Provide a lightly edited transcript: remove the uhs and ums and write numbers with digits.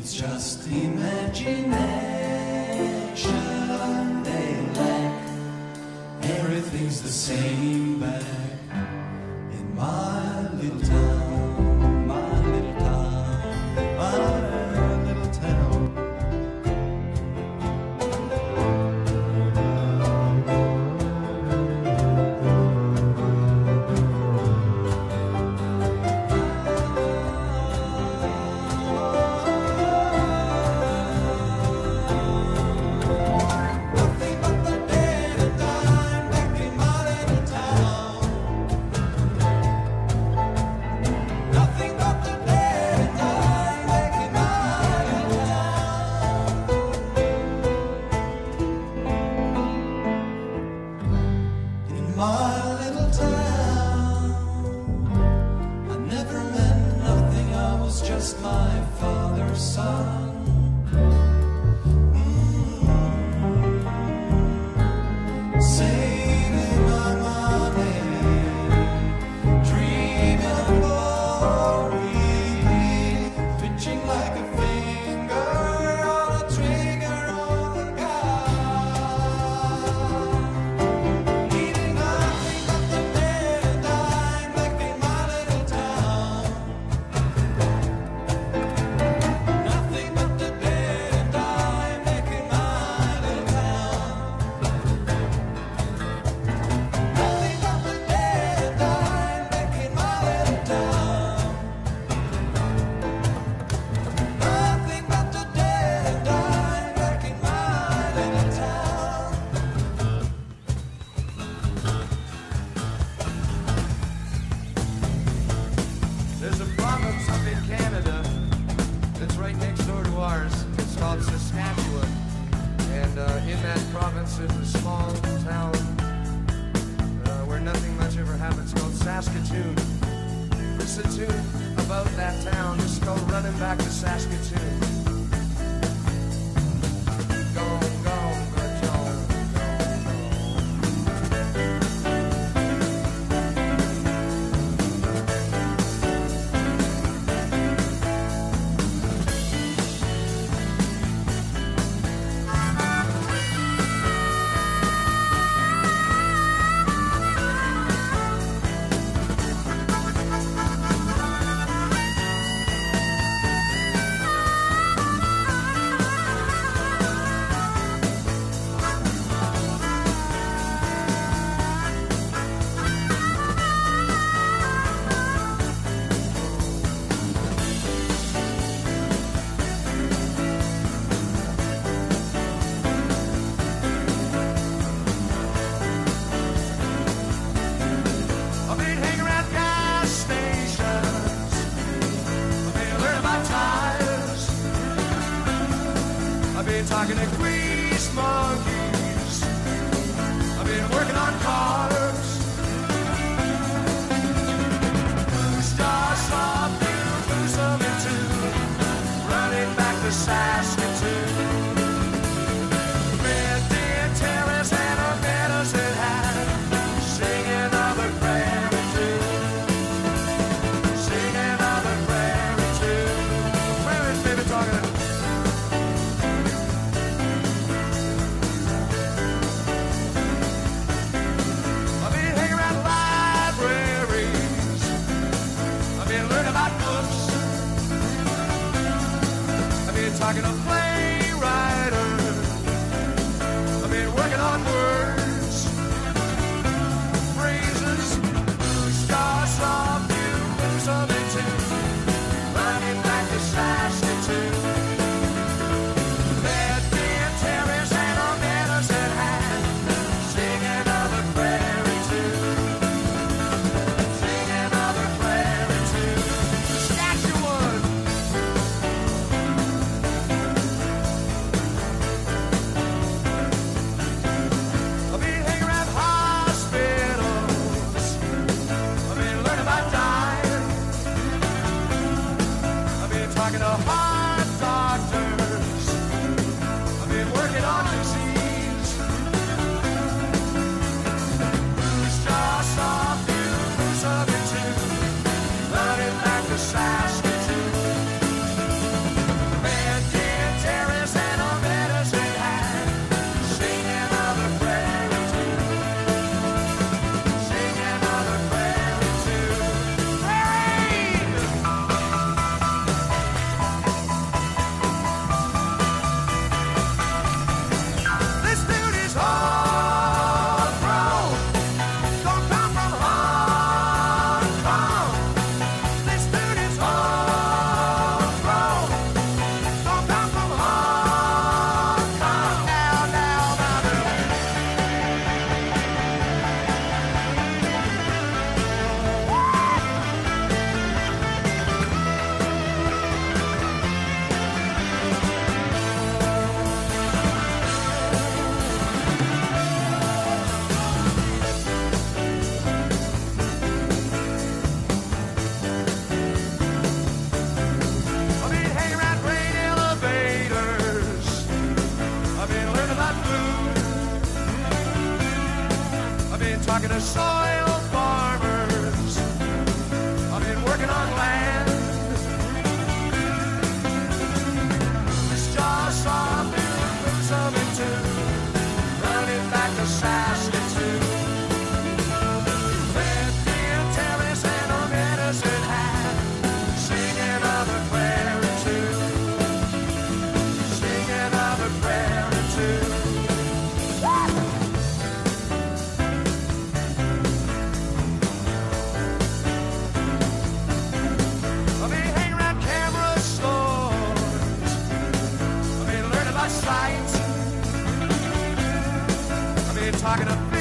It's just imagination they lack. Everything's the same back in my little town, my little town, my little town. Talking to grease monkeys. I've been working on cars. Stars soft, blue, something too. Running back to Saskatoon. Red deer terrace and our meadows at hand. Singing of a prairie tune. Singing of a prairie tune. Where is baby talking? Talking to playwriters. I've been working on words, phrases, stars soft, blue, something too. Running back to Saskatoon. Red deer terrace and our meadows at hand. Singing of a prairie tune. Singing of a prairie tune. Saskatchewan. the soil farmers. I've been working on land. This jaw saw through some into running back to Saskatoon. Left me a terrace and a medicine hat, singing of a prayer or two, singing of a prayer or two. I mean, hang around camera stores. I mean, learn about sight. I mean, talking to